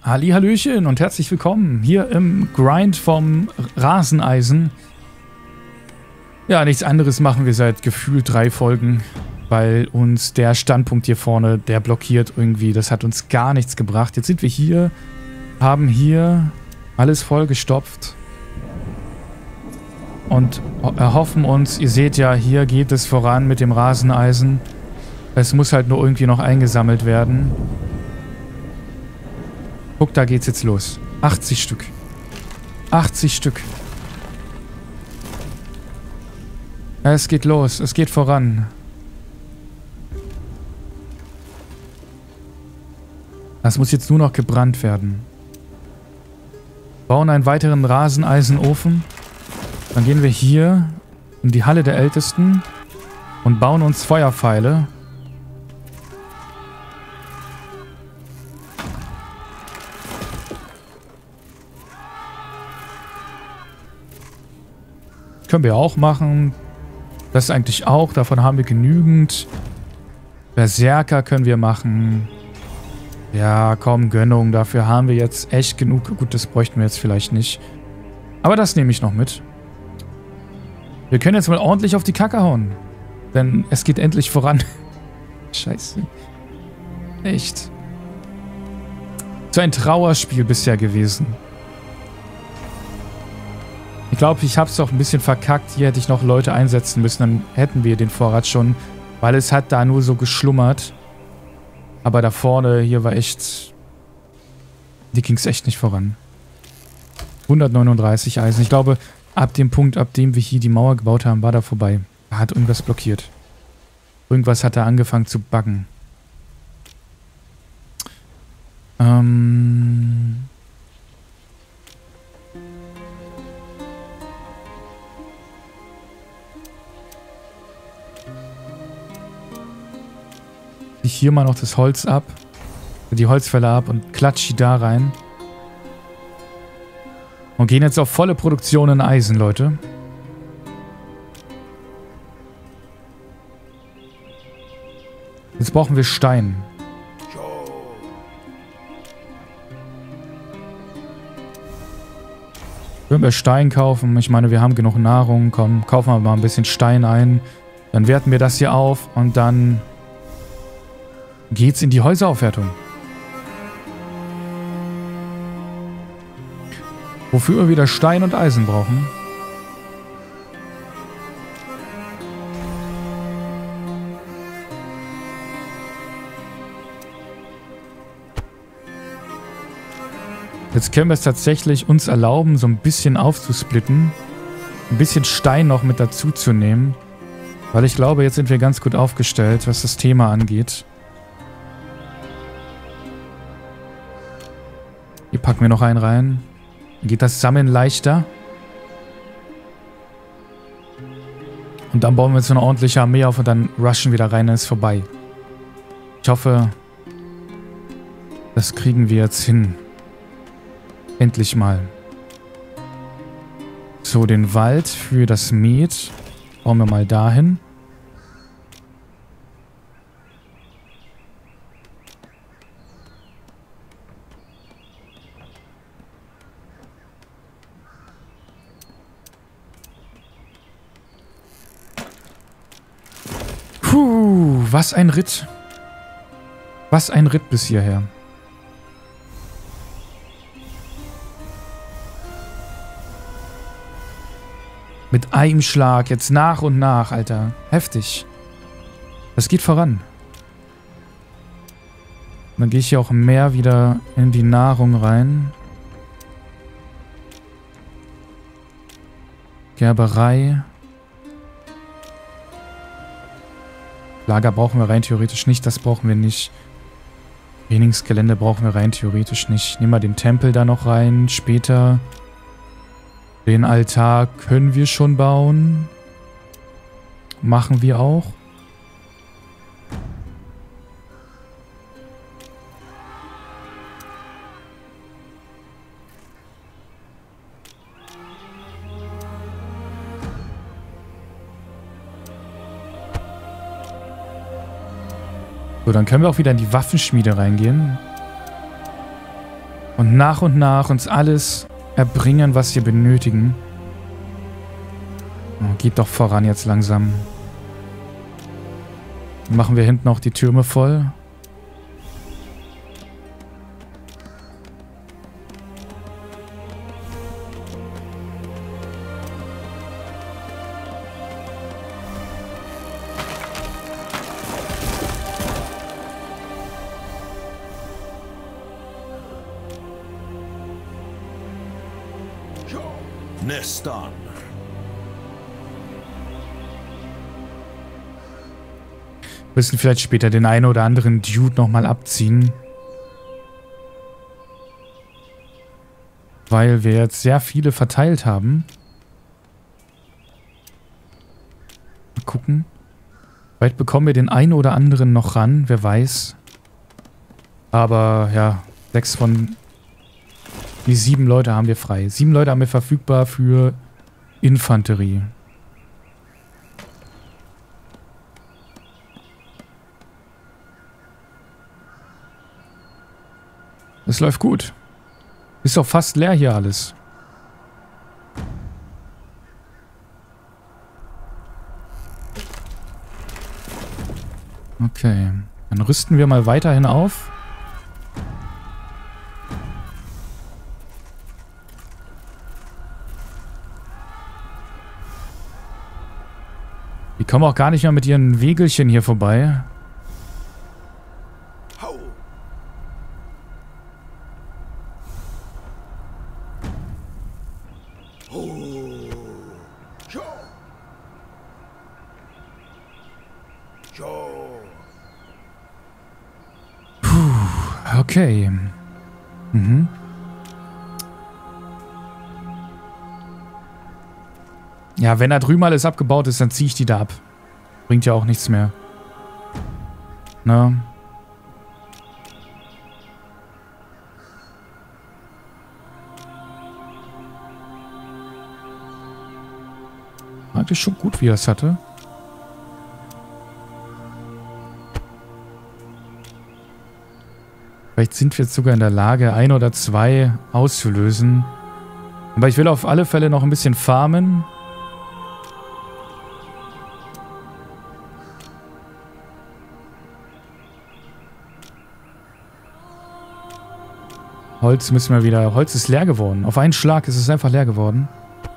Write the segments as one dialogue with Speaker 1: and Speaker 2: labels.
Speaker 1: Hallihallöchen und herzlich willkommen hier im Grind vom Raseneisen. Ja, nichts anderes machen wir seit gefühlt 3 Folgen, weil uns der Standpunkt hier vorne, der blockiert irgendwie. Das hat uns gar nichts gebracht. Jetzt sind wir hier, haben hier alles vollgestopft und erhoffen uns, ihr seht ja, hier geht es voran mit dem Raseneisen. Es muss halt nur irgendwie noch eingesammelt werden. Guck, da geht's jetzt los. 80 Stück. 80 Stück. Es geht los. Es geht voran. Das muss jetzt nur noch gebrannt werden. Bauen einen weiteren Raseneisenofen. Dann gehen wir hier in die Halle der Ältesten und bauen uns Feuerpfeile. Können wir auch machen. Das eigentlich auch. Davon haben wir genügend. Berserker können wir machen. Ja, komm, Gönnung. Dafür haben wir jetzt echt genug. Gut, das bräuchten wir jetzt vielleicht nicht. Aber das nehme ich noch mit. Wir können jetzt mal ordentlich auf die Kacke hauen. Denn es geht endlich voran. Scheiße. Echt. So ein Trauerspiel bisher gewesen. Ich glaube, ich habe es auch ein bisschen verkackt. Hier hätte ich noch Leute einsetzen müssen. Dann hätten wir den Vorrat schon. Weil es hat da nur so geschlummert. Aber da vorne, hier war echt... Die ging es echt nicht voran. 139 Eisen. Ich glaube, ab dem Punkt, ab dem wir hier die Mauer gebaut haben, war da vorbei. Da hat irgendwas blockiert. Irgendwas hat da angefangen zu buggen. Hier mal noch das Holz ab, die Holzfäller ab und klatsche da rein. Und gehen jetzt auf volle Produktion in Eisen, Leute. Jetzt brauchen wir Stein. Können wir Stein kaufen? Ich meine, wir haben genug Nahrung. Komm, kaufen wir mal ein bisschen Stein ein. Dann werten wir das hier auf und dann... geht's in die Häuseraufwertung. Wofür wir wieder Stein und Eisen brauchen. Jetzt können wir es tatsächlich uns erlauben, so ein bisschen aufzusplitten. Ein bisschen Stein noch mit dazu zu nehmen. Weil ich glaube, jetzt sind wir ganz gut aufgestellt, was das Thema angeht. Hier packen wir noch einen rein. Dann geht das Sammeln leichter. Und dann bauen wir jetzt so eine ordentliche Armee auf und dann rushen wir da rein, dann ist vorbei. Ich hoffe, das kriegen wir jetzt hin. Endlich mal. So, den Wald für das Met bauen wir mal dahin. Puh, was ein Ritt. Was ein Ritt bis hierher. Mit einem Schlag, jetzt nach und nach, Alter. Heftig. Das geht voran. Und dann gehe ich hier auch mehr wieder in die Nahrung rein. Gerberei. Lager brauchen wir rein theoretisch nicht, das brauchen wir nicht. Trainingsgelände brauchen wir rein theoretisch nicht. Nehmen wir den Tempel da noch rein, später. Den Altar können wir schon bauen. Machen wir auch. So, dann können wir auch wieder in die Waffenschmiede reingehen. Und nach uns alles erbringen, was wir benötigen. Oh, geht doch voran jetzt langsam. Dann machen wir hinten auch die Türme voll.
Speaker 2: Nestan.
Speaker 1: Müssen vielleicht später den einen oder anderen Dude nochmal abziehen. Weil wir jetzt sehr viele verteilt haben. Mal gucken. Vielleicht bekommen wir den einen oder anderen noch ran, wer weiß. Aber ja, 6 von die 7 Leute haben wir frei. 7 Leute haben wir verfügbar für Infanterie. Es läuft gut. Ist doch fast leer hier alles. Okay. Dann rüsten wir mal weiterhin auf. Die kommen auch gar nicht mehr mit ihren Wegelchen hier vorbei. Okay. Mhm. Ja, wenn da drüben alles abgebaut ist, dann ziehe ich die da ab. Bringt ja auch nichts mehr. Na? Eigentlich schon gut, wie er es hatte. Vielleicht sind wir jetzt sogar in der Lage, 1 oder 2 auszulösen. Aber ich will auf alle Fälle noch ein bisschen farmen. Holz müssen wir wieder... Holz ist leer geworden. Auf einen Schlag ist es einfach leer geworden.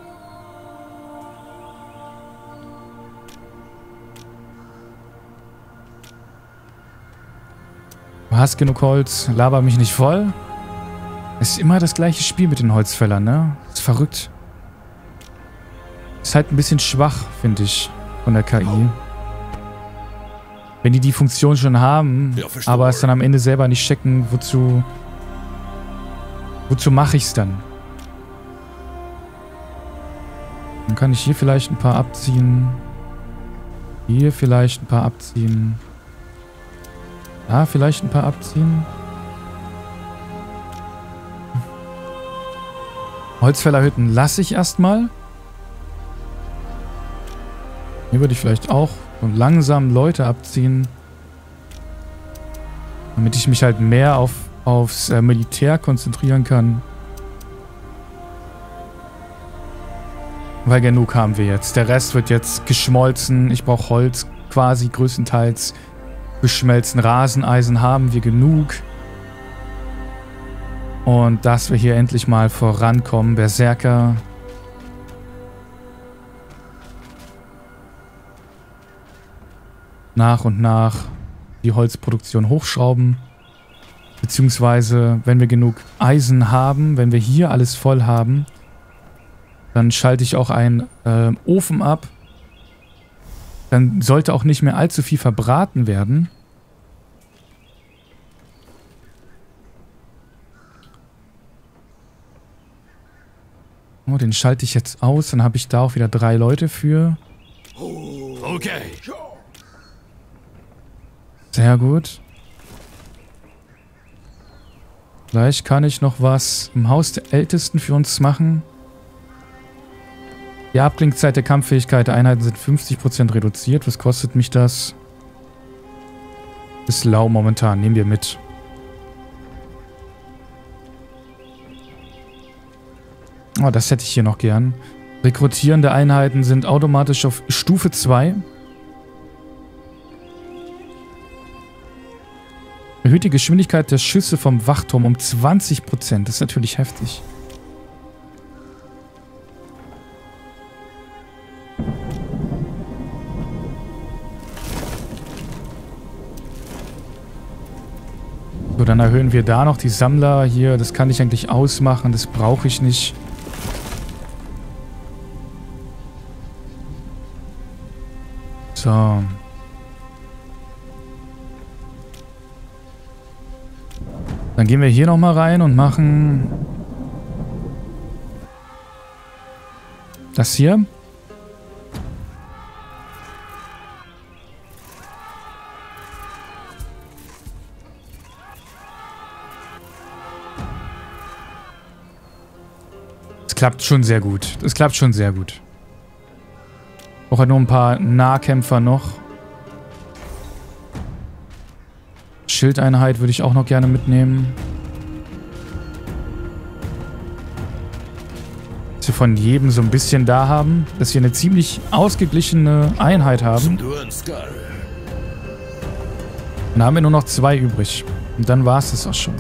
Speaker 1: Du hast genug Holz. Laber mich nicht voll. Es ist immer das gleiche Spiel mit den Holzfällern, ne? Das ist verrückt. Ist halt ein bisschen schwach, finde ich, von der KI. Wenn die Funktion schon haben, ja, aber es dann am Ende selber nicht checken, wozu mache ich es dann? Dann kann ich hier vielleicht ein paar abziehen. Hier vielleicht ein paar abziehen. Da vielleicht ein paar abziehen. Holzfällerhütten lasse ich erstmal. Hier würde ich vielleicht auch so langsam Leute abziehen. Damit ich mich halt mehr aufs Militär konzentrieren kann. Weil genug haben wir jetzt. Der Rest wird jetzt geschmolzen. Ich brauche Holz quasi größtenteils geschmelzen. Raseneisen haben wir genug. Und dass wir hier endlich mal vorankommen. Berserker. Nach und nach die Holzproduktion hochschrauben. Beziehungsweise, wenn wir genug Eisen haben, wenn wir hier alles voll haben, dann schalte ich auch einen Ofen ab. Dann sollte auch nicht mehr allzu viel verbraten werden. Oh, den schalte ich jetzt aus. Dann habe ich da auch wieder 3 Leute für.
Speaker 2: Okay.
Speaker 1: Sehr gut. Vielleicht kann ich noch was im Haus der Ältesten für uns machen. Die Abklingzeit der Kampffähigkeit der Einheiten sind 50% reduziert. Was kostet mich das? Ist lau momentan. Nehmen wir mit. Oh, das hätte ich hier noch gern. Rekrutierende Einheiten sind automatisch auf Stufe 2. Erhöht die Geschwindigkeit der Schüsse vom Wachturm um 20%. Das ist natürlich heftig. So, dann erhöhen wir da noch die Sammler hier. Das kann ich eigentlich ausmachen. Das brauche ich nicht. So. Dann gehen wir hier nochmal rein und machen das hier. Es klappt schon sehr gut. Es klappt schon sehr gut. Brauche nur ein paar Nahkämpfer noch. Schildeinheit würde ich auch noch gerne mitnehmen. Dass wir von jedem so ein bisschen da haben. Dass wir eine ziemlich ausgeglichene Einheit haben. Dann haben wir nur noch 2 übrig. Und dann war es das auch schon.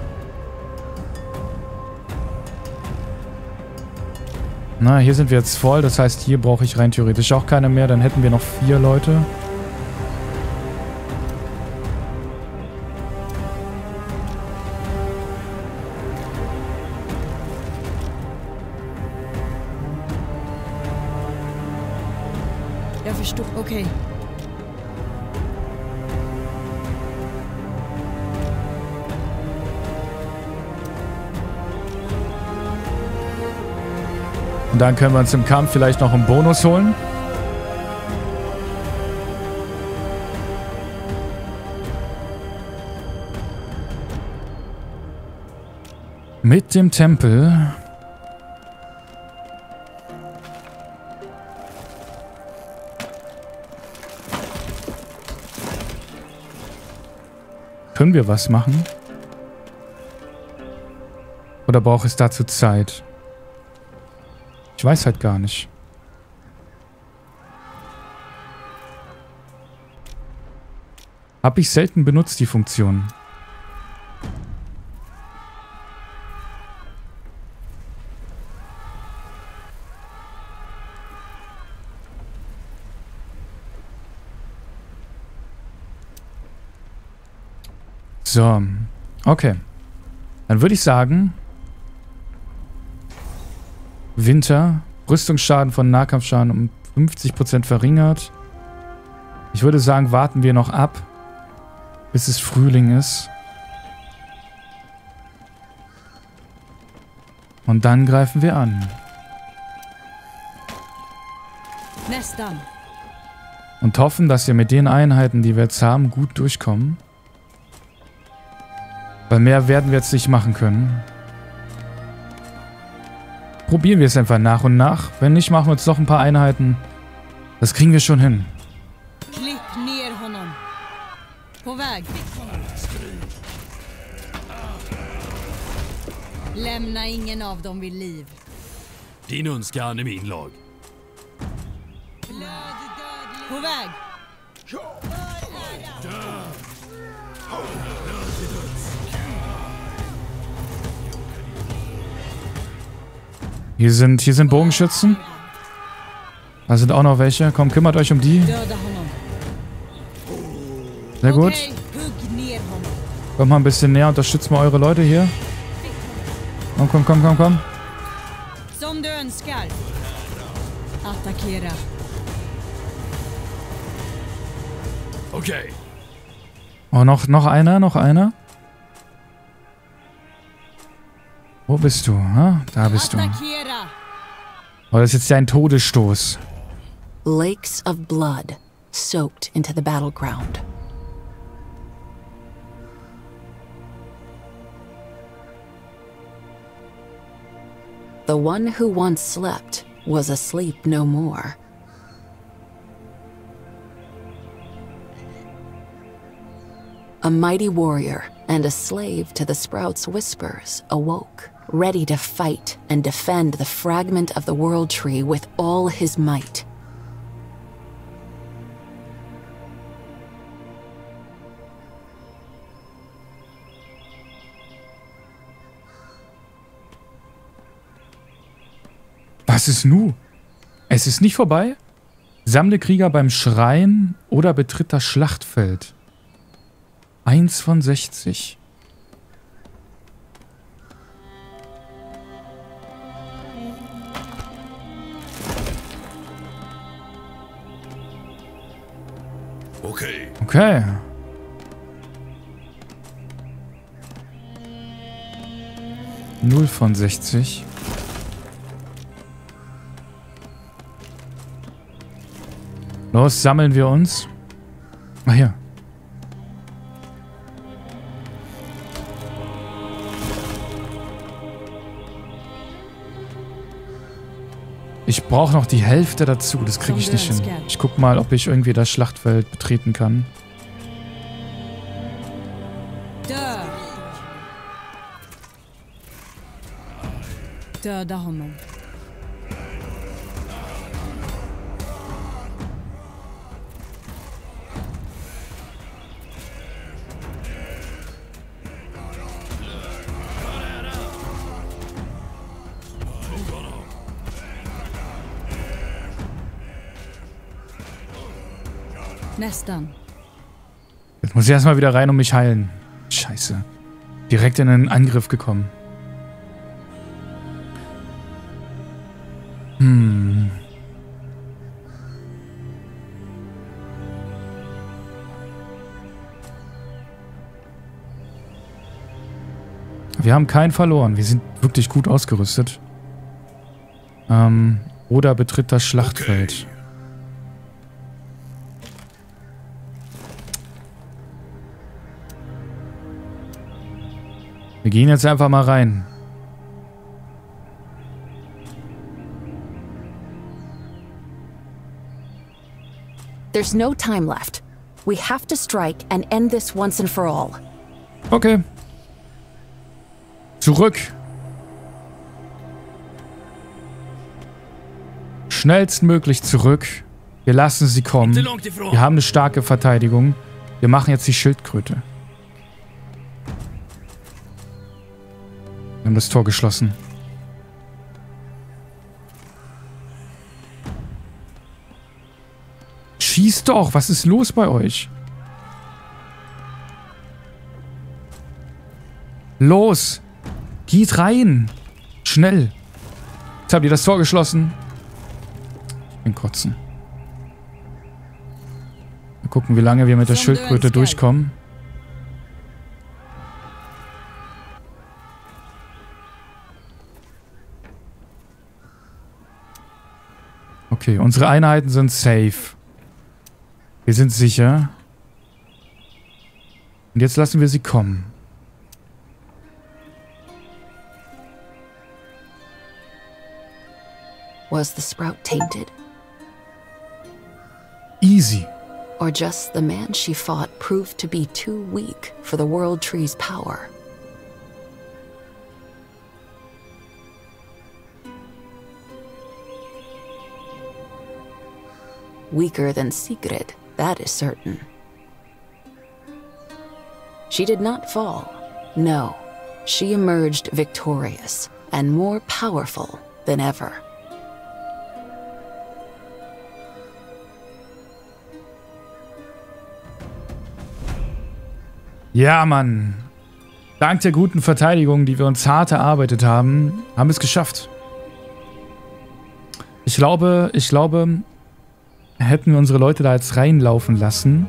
Speaker 1: Na, hier sind wir jetzt voll. Das heißt, hier brauche ich rein theoretisch auch keine mehr. Dann hätten wir noch 4 Leute.
Speaker 3: Ja, verstehe. Okay.
Speaker 1: Und dann können wir uns im Kampf vielleicht noch einen Bonus holen. Mit dem Tempel. Können wir was machen? Oder braucht es dazu Zeit? Ich weiß halt gar nicht. Habe ich selten benutzt, die Funktion. So, okay. Dann würde ich sagen, Winter, Rüstungsschaden von Nahkampfschaden um 50% verringert. Ich würde sagen, warten wir noch ab, bis es Frühling ist. Und dann greifen wir an. Und hoffen, dass wir mit den Einheiten, die wir jetzt haben, gut durchkommen. Weil mehr werden wir jetzt nicht machen können. Probieren wir es einfach nach und nach. Wenn nicht, machen wir jetzt noch ein paar Einheiten. Das kriegen wir schon hin.
Speaker 2: Dien uns gerne min lag.
Speaker 1: Hier sind Bogenschützen. Da sind auch noch welche. Komm, kümmert euch um die. Sehr gut. Kommt mal ein bisschen näher, unterstützt mal eure Leute hier. Komm, komm, komm, komm, komm.
Speaker 2: Okay.
Speaker 1: Oh, noch einer. Wo bist du? Ha? Da bist du. Oh, das ist jetzt dein Todesstoß.
Speaker 4: Lakes of blood soaked into the battleground. The one who once slept was asleep no more. A mighty warrior and a slave to the Sprout's whispers awoke. ready to fight and defend the fragment of the World Tree with all his might.
Speaker 1: Was ist nu? Es ist nicht vorbei? Sammle Krieger beim Schrein oder betritt das Schlachtfeld. 1 von 60.
Speaker 2: Okay.
Speaker 1: Okay. Null von 60. Los, sammeln wir uns. Ach ja. Ich brauche noch die Hälfte dazu. Das kriege ich nicht hin. Ich guck mal, ob ich irgendwie das Schlachtfeld betreten kann.
Speaker 3: Da haben wir. Nestern.
Speaker 1: Jetzt muss ich erstmal wieder rein und mich heilen. Scheiße. Direkt in einen Angriff gekommen. Wir haben keinen verloren. Wir sind wirklich gut ausgerüstet. Oder betritt das Schlachtfeld. Okay. Wir gehen jetzt einfach mal rein.
Speaker 4: There's no time left. We have to strike and end this once and for all.
Speaker 1: Okay. Zurück. Schnellstmöglich zurück. Wir lassen sie kommen. Wir haben eine starke Verteidigung. Wir machen jetzt die Schildkröte. Wir haben das Tor geschlossen. Schießt doch! Was ist los bei euch? Los! Geht rein! Schnell! Jetzt habt ihr das Tor geschlossen. Ich bin kotzen. Mal gucken, wie lange wir mit der Schildkröte durchkommen. Okay, unsere Einheiten sind safe. Wir sind sicher. Und jetzt lassen wir sie kommen.
Speaker 4: Was the sprout tainted?
Speaker 1: Easy.
Speaker 4: Or just the man she fought proved to be too weak for the World Tree's power? Weaker than Sigrid, that is certain. She did not fall. No, she emerged victorious and more powerful than ever.
Speaker 1: Ja, Mann. Dank der guten Verteidigung, die wir uns hart erarbeitet haben, haben wir es geschafft. Ich glaube, hätten wir unsere Leute da jetzt reinlaufen lassen,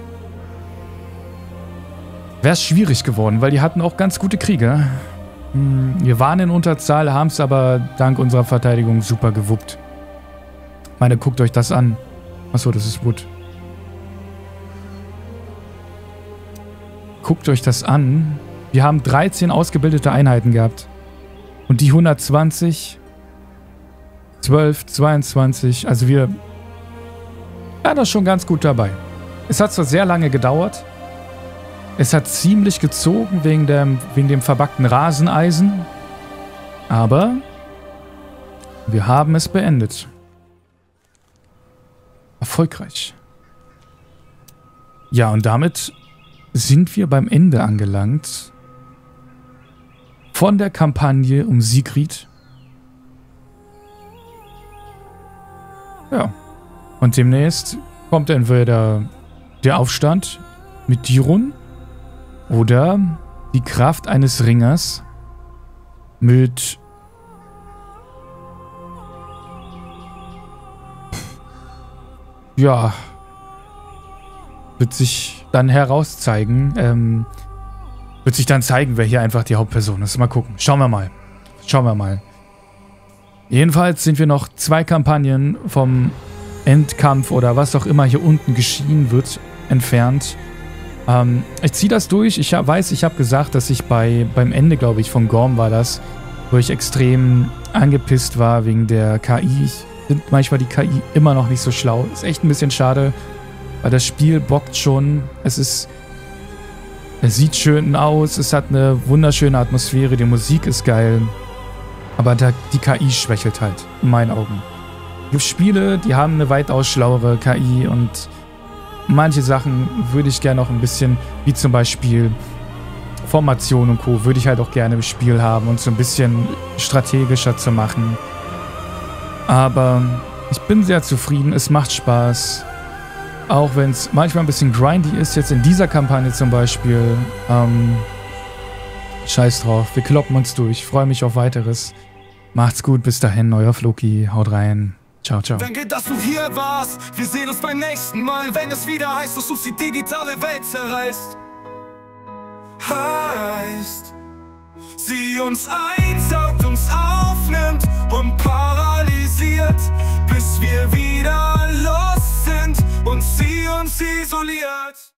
Speaker 1: wäre es schwierig geworden, weil die hatten auch ganz gute Krieger. Wir waren in Unterzahl, haben es aber dank unserer Verteidigung super gewuppt. Ich meine, guckt euch das an. Achso, das ist Wood. Guckt euch das an. Wir haben 13 ausgebildete Einheiten gehabt. Und die 120, 12, 22, also wir waren da schon ganz gut dabei. Es hat zwar sehr lange gedauert. Es hat ziemlich gezogen wegen dem verbackten Raseneisen. Aber wir haben es beendet. Erfolgreich. Ja, und damit sind wir beim Ende angelangt. Von der Kampagne um Sigrid. Ja. Und demnächst kommt entweder der Aufstand mit Dirun oder die Kraft eines Ringers mit ja, wird sich dann herauszeigen, wird sich dann zeigen, wer hier einfach die Hauptperson ist. Mal gucken. Schauen wir mal. Schauen wir mal. Jedenfalls sind wir noch 2 Kampagnen vom Endkampf oder was auch immer hier unten geschehen wird, entfernt. Ich ziehe das durch. Ich habe gesagt, dass ich beim Ende, glaube ich, von Gorm war das, wo ich extrem angepisst war wegen der KI. Ich finde manchmal die KI immer noch nicht so schlau. Ist echt ein bisschen schade, weil das Spiel bockt schon. Es sieht schön aus, es hat eine wunderschöne Atmosphäre, die Musik ist geil. Aber die KI schwächelt halt, in meinen Augen. Es gibt Spiele, die haben eine weitaus schlauere KI und manche Sachen würde ich gerne noch ein bisschen, wie zum Beispiel Formation und Co., würde ich halt auch gerne im Spiel haben und so ein bisschen strategischer zu machen. Aber ich bin sehr zufrieden, es macht Spaß. Auch wenn es manchmal ein bisschen grindy ist, jetzt in dieser Kampagne zum Beispiel. Scheiß drauf, wir kloppen uns durch. Ich freue mich auf Weiteres. Macht's gut, bis dahin, euer Floki. Haut rein. Ciao, ciao.
Speaker 5: Danke, dass du hier warst. Wir sehen uns beim nächsten Mal, wenn es wieder heißt, dass uns die digitale Welt zerreißt. Heißt, sieh uns ein.